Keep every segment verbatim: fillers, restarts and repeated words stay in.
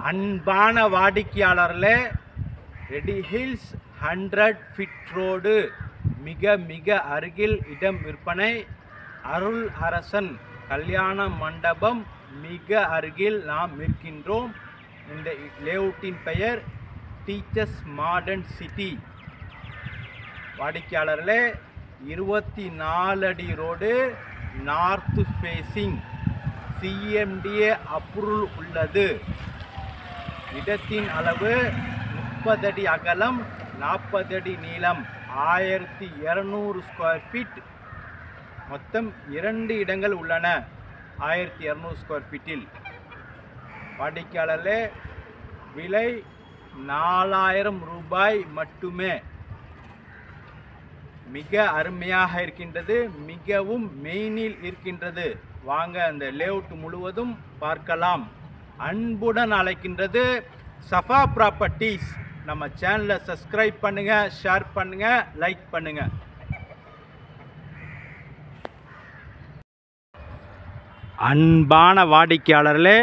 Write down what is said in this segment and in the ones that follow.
அன்பான வாடிக்கையாளர்களே, Redhills hundred feet road மிக மிக அருகில் இடம் விற்பனை. அருள் அரசன் கல்யாண மண்டபம் மிக அருகில் நாம் இருக்கின்றோம். இந்த லேஅவுட்டின் பெயர் டீச்சர்ஸ் மாடர்ன் சிட்டி. வாடிக்கையாளர்களே, இருபத்தி நாலு அடி road, north facing, CMDA approval உள்ளது. இடத்தின் அளவு முப்பது அடி அகலம், நாற்பது அடி நீளம், ஆயிரத்தி இரநூறு ஸ்கொயர் ஃபீட். மொத்தம் இரண்டு இடங்கள் உள்ளன ஆயிரத்தி இரநூறு ஸ்கொயர் ஃபீட்டில். வாடிக்கையாளர்களே, விலை நாலாயிரம் ரூபாய் மட்டுமே. மிக அருமையாக இருக்கின்றது, மிகவும் மெயினில் இருக்கின்றது. வாங்க அந்த லேஅவுட் முழுவதும் பார்க்கலாம். அன்புடன் அழைக்கின்றது சஃபா ப்ராப்பர்ட்டிஸ். நம்ம சேனலை சப்ஸ்கிரைப் பண்ணுங்க, ஷேர் பண்ணுங்க, லைக் பண்ணுங்க. அன்பான வாடிக்கையாளர்களே,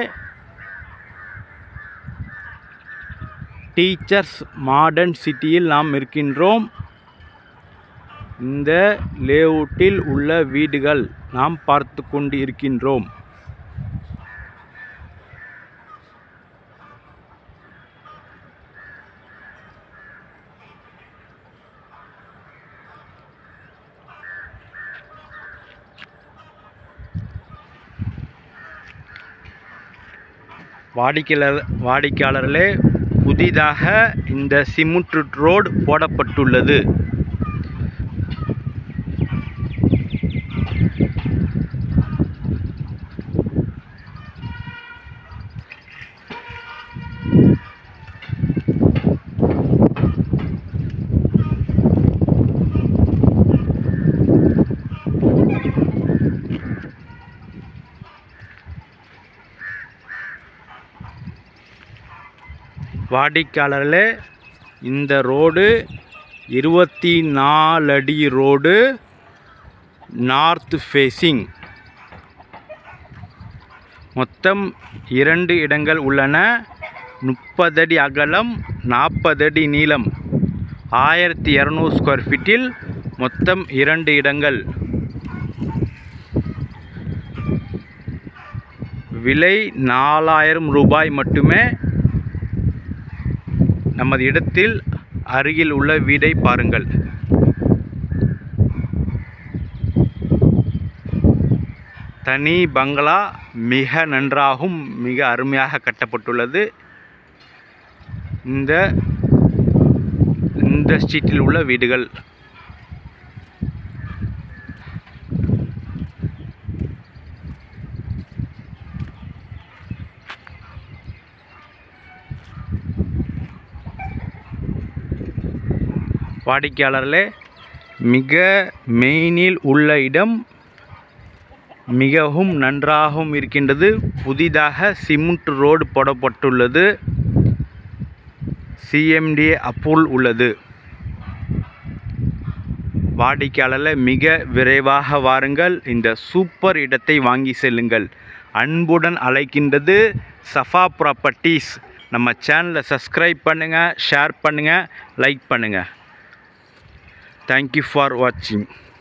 டீச்சர்ஸ் மாடர்ன் சிட்டியில் நாம் இருக்கின்றோம். இந்த லேஅவுட்டில் உள்ள வீடுகள் நாம் பார்த்து கொண்டு இருக்கின்றோம். வாடிக்கையாளர் வாடிக்கையாளர்களே புதிதாக இந்த சிமெண்ட் ரோடு போடப்பட்டுள்ளது. வாடிக்கையாளர்களே, இந்த ரோடு இருபத்தி நாலு அடி ரோடு, நார்த் ஃபேஸிங். மொத்தம் இரண்டு இடங்கள் உள்ளன. முப்பது அடி அகலம், நாற்பது அடி நீளம், ஆயிரத்தி இரநூறு ஸ்கொயர் ஃபீட்டில் மொத்தம் இரண்டு இடங்கள். விலை நாலாயிரம் ரூபாய் மட்டுமே. நமது இடத்தில் அருகில் உள்ள வீடை பாருங்கள். தனி பங்களா மிக நன்றாகவும் மிக அருமையாக கட்டப்பட்டுள்ளது. இந்த இந்த ஸ்ட்ரீட்டில் உள்ள வீடுகள். வாடிக்கையாளர்களே, மிக மெயினில் உள்ள இடம் மிகவும் நன்றாகவும் இருக்கின்றது. புதிதாக சிமெண்ட் ரோடு போடப்பட்டுள்ளது. சிஎம்டிஏ அப்ரூவல் உள்ளது. வாடிக்கையாளர்களே, மிக விரைவாக வாருங்கள், இந்த சூப்பர் இடத்தை வாங்கி செல்லுங்கள். அன்புடன் அழைக்கின்றது சஃபா ப்ராப்பர்ட்டிஸ். நம்ம சேனலை சப்ஸ்கிரைப் பண்ணுங்கள், ஷேர் பண்ணுங்கள், லைக் பண்ணுங்கள். Thank you for watching.